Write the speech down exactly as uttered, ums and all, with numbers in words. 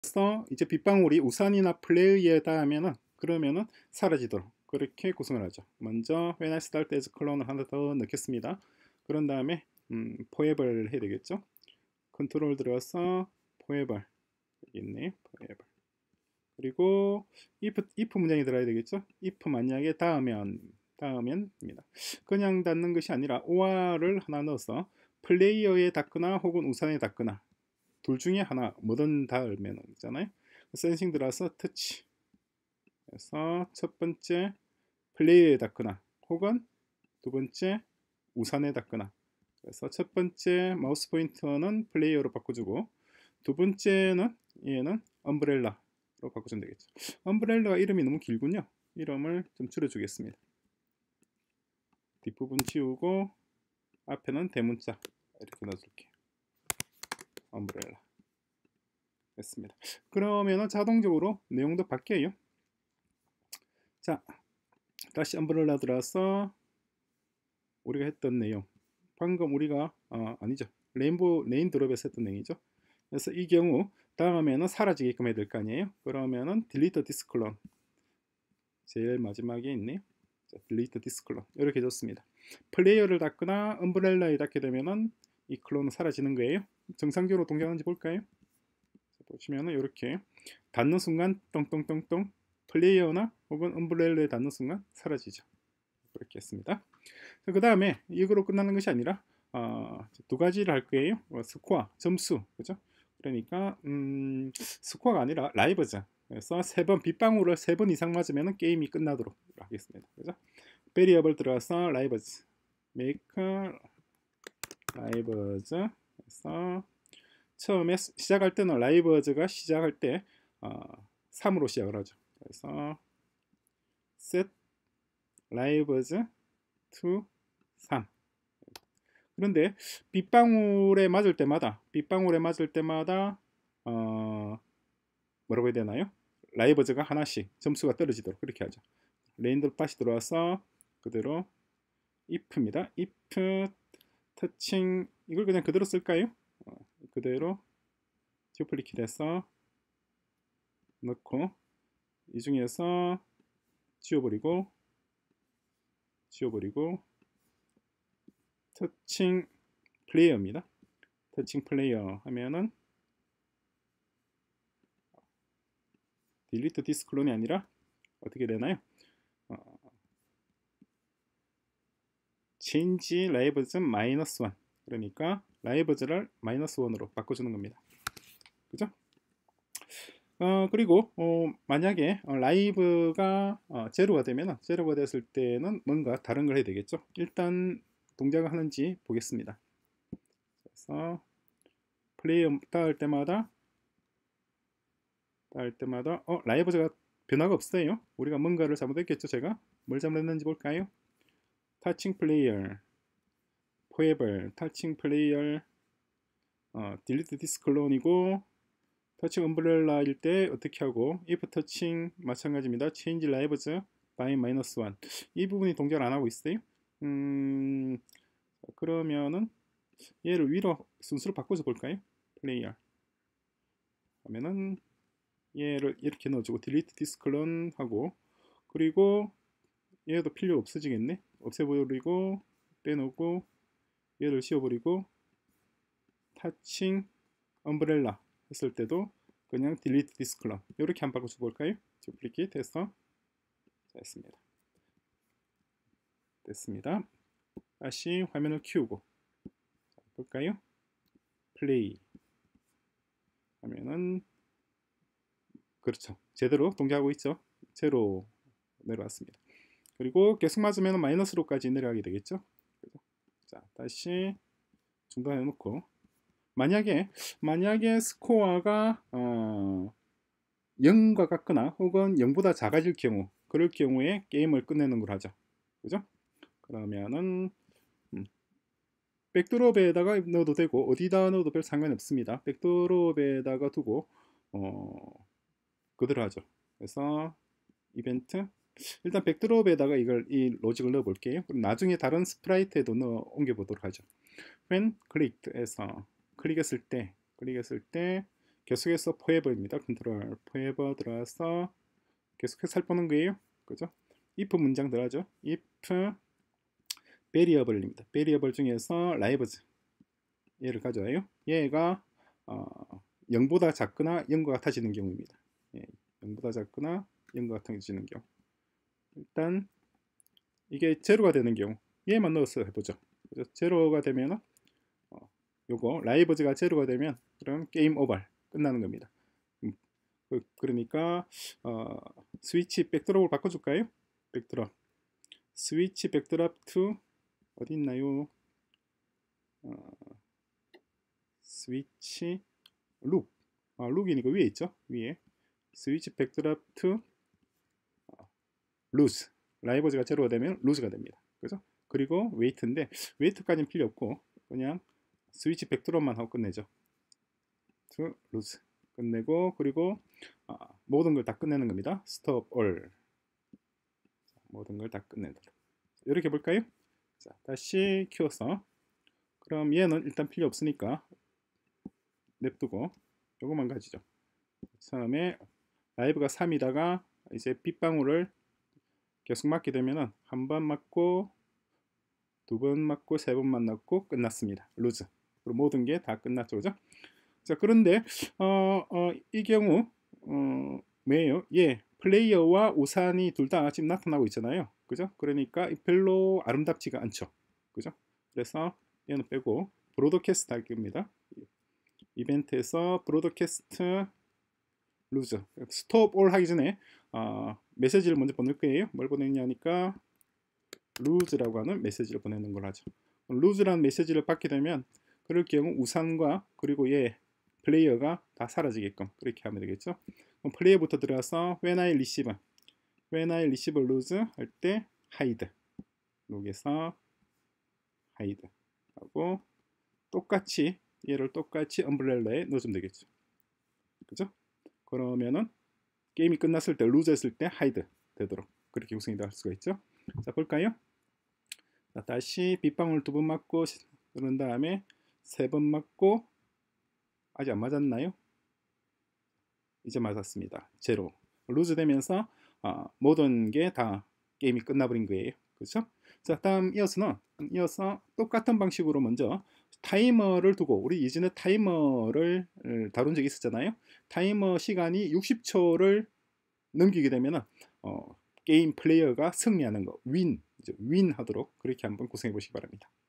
그래서 이제 빗방울이 우산이나 플레이에 닿으면은 그러면은 사라지도록 그렇게 구성을 하죠. 먼저 when I start as 클론을 하나 더 넣겠습니다. 그런 다음에 음, 포에버를 해야 되겠죠. 컨트롤 들어서 포에버 여기 있네. 포에버. 그리고 if, if 문장이 들어야 되겠죠. if 만약에 닿으면 닿으면입니다. 그냥 닿는 것이 아니라 or를 하나 넣어서 플레이어에 닿거나 혹은 우산에 닿거나 둘 중에 하나 뭐든 닿으면 있잖아요. 센싱 들어서 터치 그래서 첫 번째 플레이어에 닿거나 혹은 두 번째 우산에 닿거나 그래서 첫 번째 마우스 포인터는 플레이어로 바꿔주고 두 번째는 얘는 엄브렐라로 바꿔주면 되겠죠. 엄브렐라 이름이 너무 길군요. 이름을 좀 줄여주겠습니다. 뒷부분 지우고 앞에는 대문자 이렇게 넣어줄게요. 엄브렐라 됐습니다. 그러면은 자동적으로 내용도 바뀌어요. 자, 다시 엄브렐라 들어서 우리가 했던 내용 방금 우리가 어, 아니죠. 레인보우 레인 드롭에서 했던 내용이죠. 그래서 이 경우 다음에는 사라지게끔 해야 될 거 아니에요. 그러면은 delete this clone 제일 마지막에 있네요. 자, delete this clone 이렇게 해줬습니다. 플레이어를 닫거나 엄브렐라에 닫게 되면은 이 클론은 사라지는 거예요. 정상적으로 동작하는지 볼까요? 자, 보시면은 이렇게 닫는 순간 똥똥똥똥 플레이어나 혹은 엄브렐라에 닿는 순간 사라지죠. 그렇게 했습니다. 그 다음에 이거로 끝나는 것이 아니라 어, 두 가지를 할 거예요. 어, 스코어, 점수, 그죠? 그러니까 음, 스코어가 아니라 라이브즈. 그래서 세 번 빗방울을 세 번 이상 맞으면 게임이 끝나도록 하겠습니다. 그죠? 베리어블 들어가서 라이브즈, make 라이브즈. 그래서 처음에 시작할 때는 라이브즈가 시작할 때 어, 삼으로 시작을 하죠. 그래서 set 라이브즈 to 삼. 그런데 빗방울에 맞을 때마다 빗방울에 맞을 때마다 어, 뭐라고 해야 되나요? 라이버즈가 하나씩 점수가 떨어지도록 그렇게 하죠. 레인드롭 다시 들어와서 그대로 if입니다. if 터칭 이걸 그냥 그대로 쓸까요? 어, 그대로 듀플리킷해서 넣고 이 중에서 지워버리고 지워버리고 터칭 플레이어입니다. 터칭 플레이어 하면은 딜리트 디스클론이 아니라 어떻게 되나요? 어, change 라이브즈 마이너스 원 그러니까 라이브즈를 마이너스 원으로 바꿔주는 겁니다. 그죠? 어, 그리고 어, 만약에 어, 라이브가 어, 제로가 되면 제로가 됐을 때는 뭔가 다른 걸 해야 되겠죠. 일단 동작을 하는지 보겠습니다. 그래서 플레이어 닿을 때마다 닿을 때마다 어 라이브즈가 변화가 없어요. 우리가 뭔가를 잘못했겠죠. 제가 뭘 잘못했는지 볼까요? 터칭 플레이어 포에벌 터칭 플레이어 어, 딜리트 디스클론이고 터칭 엄브렐라일 때 어떻게 하고 if 터칭 마찬가지입니다. change lives by 마이너스 원 이 부분이 동작을 안 하고 있어요. 음, 그러면은 얘를 위로 순서로 바꿔서 볼까요? 플레이어 하면은 얘를 이렇게 넣어주고 delete 디스클론 하고 그리고 얘도 필요 없어지겠네. 없애버리고 빼놓고 얘를 씌워버리고 터칭 엄브렐라 했을 때도 그냥 delete this column 이렇게 한번 바꿔줘 볼까요? duplicate 해서 됐습니다. 됐습니다. 다시 화면을 키우고 자, 볼까요? 플레이 하면은 그렇죠. 제대로 동작하고 있죠. 제로 내려왔습니다. 그리고 계속 맞으면 마이너스로까지 내려가게 되겠죠. 그죠? 자 다시 중단해 놓고 만약에 만약에 스코어가 어, 영과 같거나 혹은 영보다 작아질 경우 그럴 경우에 게임을 끝내는 걸 하죠. 그죠? 그러면은 음, 백드롭에다가 넣어도 되고 어디다 넣어도 별 상관이 없습니다. 백드롭에다가 두고 어, 그대로 하죠. 그래서 이벤트 일단 백드롭에다가 이걸 이 로직을 넣어 볼게요. 그럼 나중에 다른 스프라이트에도 넣어 옮겨 보도록 하죠. when clicked에서 클릭했을 때 클릭했을 때 계속해서 forever입니다. 컨트롤 forever 들어가서 계속해서 살펴보는 거예요. 그죠? if 문장 들어가죠. if variable입니다. variable 중에서 lives 얘를 가져와요. 얘가 어, 영보다 작거나 영과 같아지는 경우입니다. 예, 영보다 작거나 영과 같아지는 경우. 일단 이게 제로가 되는 경우 얘만 넣어서 해보죠. 그죠? 제로가 되면 어, 요거 라이브즈가 제로가 되면 그럼 게임 오버 끝나는 겁니다. 음, 그, 그러니까 어, 스위치 백드롭을 바꿔줄까요? 백드롭 스위치 백드롭 to 어디 있나요? 어, 스위치 룩 아, 룩이니까 위에 있죠? 위에 스위치 백드롭 to lose 라이브즈가 제로가 되면 lose가 됩니다. 그죠? 그리고 웨이트인데 웨이트까지는 필요 없고 그냥 스위치 백드롭만 하고 끝내죠. to lose 끝내고 그리고 아, 모든 걸 다 끝내는 겁니다. stop all 모든 걸 다 끝내도록 이렇게 볼까요? 자, 다시 키워서 그럼 얘는 일단 필요 없으니까 냅두고 요것만 가지죠. 처음에 라이브가 삼이다가 이제 빗방울을 계속 맞게 되면은 한 번 맞고 두 번 맞고 세 번 맞고 끝났습니다. 루즈. 그리고 모든 게 다 끝났죠, 그죠? 자, 그런데 어, 어, 이 경우 어, 뭐예요? 예, 플레이어와 우산이 둘 다 지금 나타나고 있잖아요, 그죠? 그러니까 별로 아름답지가 않죠, 그죠? 그래서 얘는 빼고 브로드캐스트 할 겁니다. 이벤트에서 브로드캐스트 루즈 스톱 올 하기 전에 어, 메시지를 먼저 보낼 거예요. 뭘 보내냐니까 루즈라고 하는 메시지를 보내는 걸 하죠. 루즈라는 메시지를 받게 되면 그럴 경우 우산과 그리고 얘 플레이어가 다 사라지게끔 그렇게 하면 되겠죠. 그럼 플레이어부터 들어가서 when I receive when I receive lose 할 때 hide 록에서 hide 하고 똑같이 얘를 똑같이 엄브렐라에 넣어주면 되겠죠. 그죠? 그러면은 게임이 끝났을 때 lose 했을 때 hide 되도록 그렇게 구성이 될 수가 있죠. 자, 볼까요? 자, 다시 빗방울 두 번 맞고 그런 다음에 세 번 맞고 아직 안 맞았나요? 이제 맞았습니다. 제로 루즈 되면서 어, 모든 게 다 게임이 끝나버린 거예요. 그렇죠? 자, 다음 이어서는 이어서 똑같은 방식으로 먼저 타이머를 두고 우리 예전에 타이머를 다룬 적이 있었잖아요. 타이머 시간이 육십 초를 넘기게 되면 어, 게임 플레이어가 승리하는 거 윈, 윈 하도록 그렇게 한번 구성해 보시기 바랍니다.